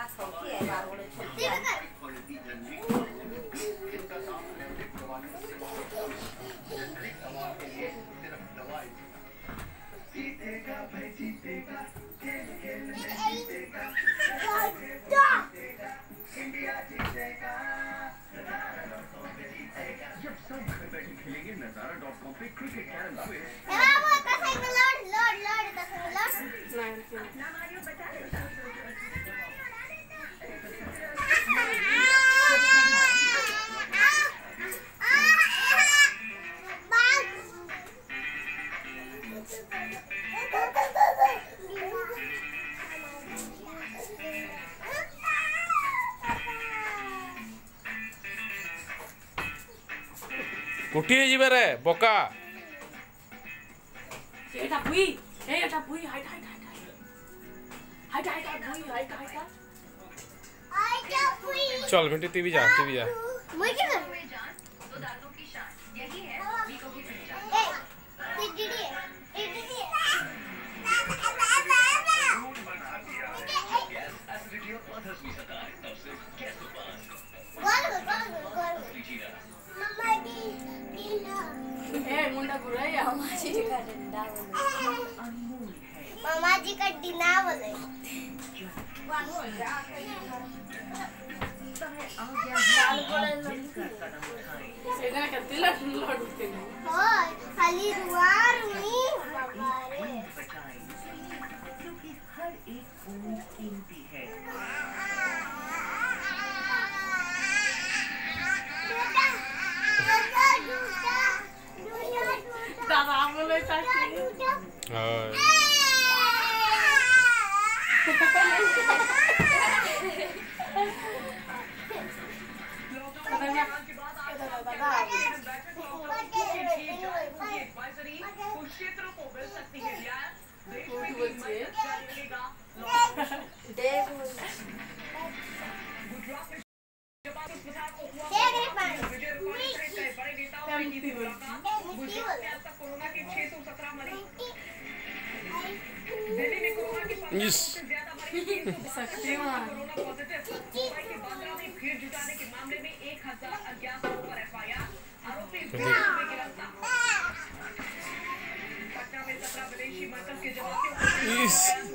कुटी जीवे बोका चल बेटी तू भी जा मामा जी का डिना बोले खाली रुआर नहीं क्योंकि हर एक बूंद कीमती है। क्षेत्रों को मिल सकती है कोरोना के 617 मरीज दिल्ली में कोरोना के 500 से ज्यादा मरीज कोरोना पॉजिटिव मुंबई के बांद्रा में भीड़ जुटाने के मामले में 1011 पर एफआईआर आरोपी गिरफ्तार पटना में 17 विदेशी मरकज के जवाब